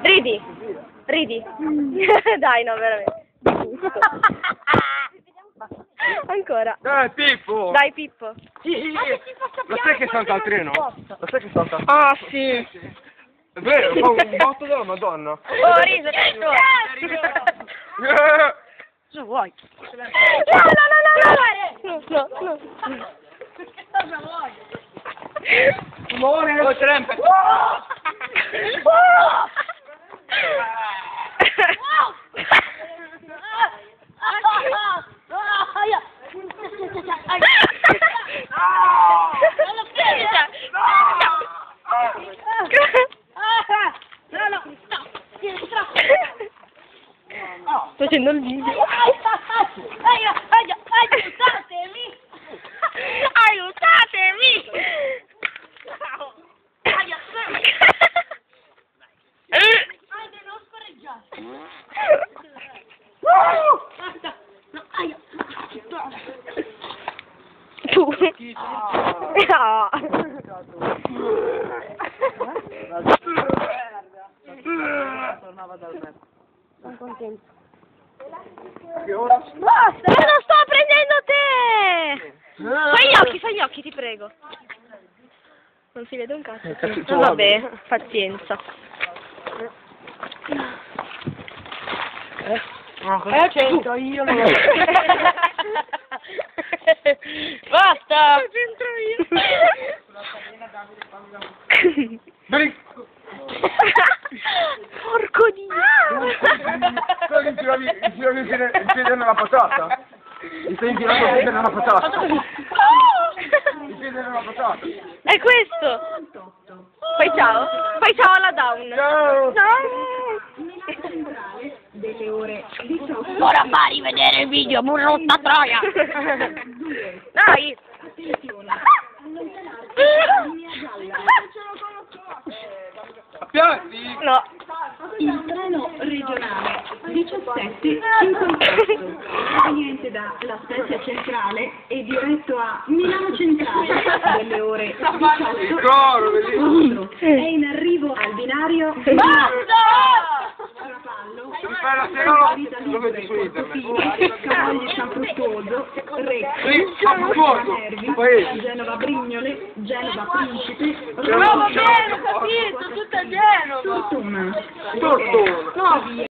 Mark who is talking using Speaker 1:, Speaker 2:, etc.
Speaker 1: Ridi. Ridi. Dai, no, veramente. Ancora.
Speaker 2: Dai, Pippo!
Speaker 1: Dai, Pippo.
Speaker 2: Lo sai che salta al treno? Lo sai che salta al treno?
Speaker 1: Ah, sì.
Speaker 2: È vero, fa un botto della Madonna.
Speaker 1: Oh, riso, cosa vuoi? No.
Speaker 3: Cosa vuoi?
Speaker 2: Amore! Oh, trempe!
Speaker 1: Sto facendo il video.
Speaker 3: Aiutatemi!
Speaker 1: Aiutatemi!
Speaker 3: Non scorreggiare!
Speaker 1: Tu. No. Sono contento.
Speaker 2: Che ora?
Speaker 1: Basta! Io non sto prendendo te! Fai gli occhi, ti prego. Non si vede un cazzo. Vabbè, pazienza.
Speaker 2: C'entro io.
Speaker 1: Basta! C'entro io. Porco Dio!
Speaker 2: Quello che tiravi il piede nella patata? Mi stai infilando il piede nella patata? Il piede nella patata?
Speaker 1: È questo! Fai ciao! Fai ciao alla down!
Speaker 2: Ciao!
Speaker 3: Delle ore 18.
Speaker 1: Ora fai vedere il video, brutta troia! Dai!
Speaker 2: Piatti?
Speaker 1: No!
Speaker 3: Il treno regionale 1758 proveniente dalla Spezia Centrale e diretto a Milano Centrale delle ore 18.
Speaker 2: Coro, bellissimo!
Speaker 3: È in arrivo al binario Rapallo,
Speaker 2: Devi fare la serola,
Speaker 3: Vita
Speaker 2: lo vedi
Speaker 3: Libre,
Speaker 2: su internet.
Speaker 3: Portofino, Cavogli San Fruttuoso, Recco,
Speaker 2: Sì, San Fruttuoso,
Speaker 3: Nervi,
Speaker 2: paese.
Speaker 3: Genova Brignole, Genova Principe,
Speaker 2: Genova,
Speaker 3: Roma,
Speaker 2: bene, ho capito,
Speaker 3: tutta Genova, Tortona,
Speaker 2: Tortona.
Speaker 3: Pavia.